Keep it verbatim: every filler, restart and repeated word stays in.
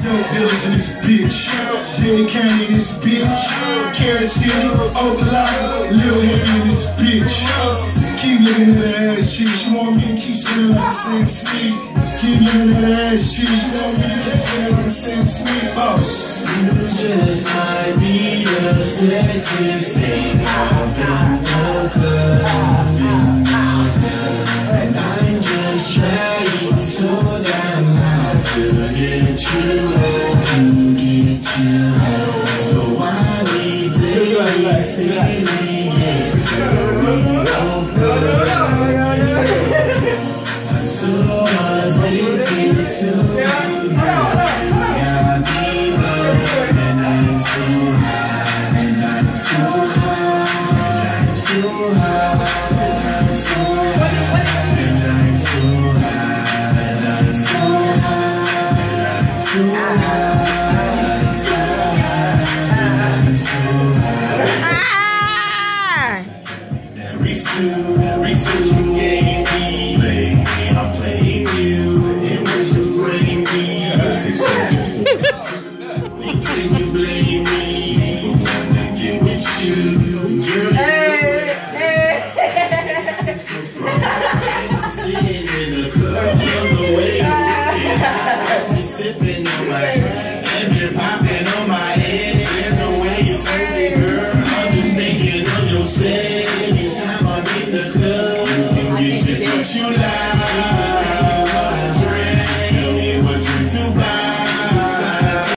Dope dealers in this bitch. Dead County in this bitch. Carrot City, Oklahoma, Lil Heavy in this bitch. Keep looking at her ass cheek. She want me to keep sitting on the same sleep. Keep looking at her ass cheek. She want me to keep sitting on the same sleep. Oh. You just might be the sexiest thing I've been club. And I'm just trying so damn hard to get you home, to get you home. So why we play silly games where we both know I'm so addicted to you. You got me low, and I'm so high, and I'm so high, and I'm so high, and I'm so high, and I'm so high, and I'm so high, and I'm so high, and I'm so high, and I'm so high. Resume, researching game me, play me, I'm playing you, and what you bring me, until you blame me for wanting to get with you. Hey, hey. So far, I'm sitting in the club, on the way to weekend, just sipping on my drink, and been popping on my head, and the way you hold it, girl, I'm just thinking of yourself. Anytime I'm in the club, you can get just what you like.